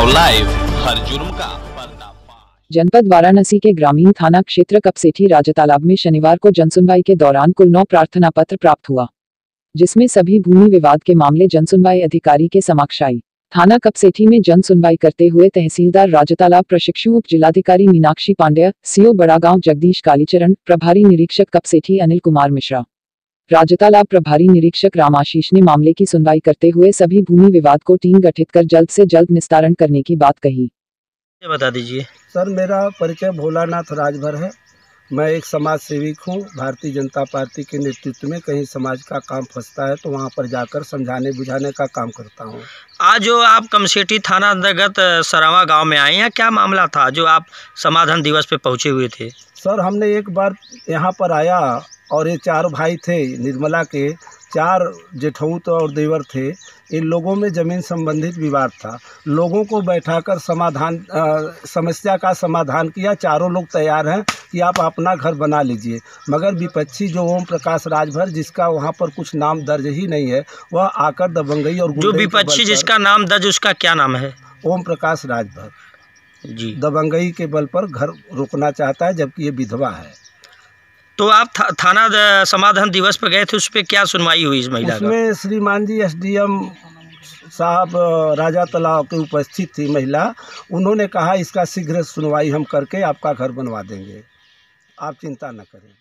Live हर जुर्म का पर्दाफाश। जनपद वाराणसी के ग्रामीण थाना क्षेत्र कपसेठी राजतालाब में शनिवार को जनसुनवाई के दौरान कुल 9 प्रार्थना पत्र प्राप्त हुआ, जिसमें सभी भूमि विवाद के मामले जनसुनवाई अधिकारी के समक्ष आई। थाना कपसेठी में जन सुनवाई करते हुए तहसीलदार राजतालाब प्रशिक्षु उप जिलाधिकारी मीनाक्षी पांड्या, सीओ बड़ागांव जगदीश कालीचरण, प्रभारी निरीक्षक कपसेठी अनिल कुमार मिश्रा, राजतालाब प्रभारी निरीक्षक रामाशीष ने मामले की सुनवाई करते हुए सभी भूमि विवाद को टीम गठित कर जल्द से जल्द निस्तारण करने की बात कही। बता दीजिए सर, मेरा परिचय भोलानाथ राजभर है। मैं एक समाज सेविक हूँ। भारतीय जनता पार्टी के नेतृत्व में कहीं समाज का काम फंसता है तो वहाँ पर जाकर समझाने बुझाने का काम करता हूँ। आज जो आप कमसेठी थाना अंतर्गत सरावा गांव में आए हैं, क्या मामला था जो आप समाधान दिवस पे पहुंचे हुए थे? सर, हमने एक बार यहाँ पर आया और ये 4 भाई थे निर्मला के, 4 जेठौत और देवर थे। इन लोगों में ज़मीन संबंधित विवाद था। लोगों को बैठाकर समस्या का समाधान किया। चारों लोग तैयार हैं कि आप अपना घर बना लीजिए, मगर विपक्षी जो ओम प्रकाश राजभर, जिसका वहाँ पर कुछ नाम दर्ज ही नहीं है, वह आकर दबंगई और जो विपक्षी जिसका नाम दर्ज, उसका क्या नाम है? ओम प्रकाश राजभर जी, दबंगई के बल पर घर रोकना चाहता है, जबकि ये विधवा है। तो आप थाना समाधान दिवस पर गए थे, उस पर क्या सुनवाई हुई इस महिला का? उसमें श्रीमान जी एसडीएम साहब राजा तालाब के उपस्थित थी महिला। उन्होंने कहा इसका शीघ्र सुनवाई हम करके आपका घर बनवा देंगे, आप चिंता न करें।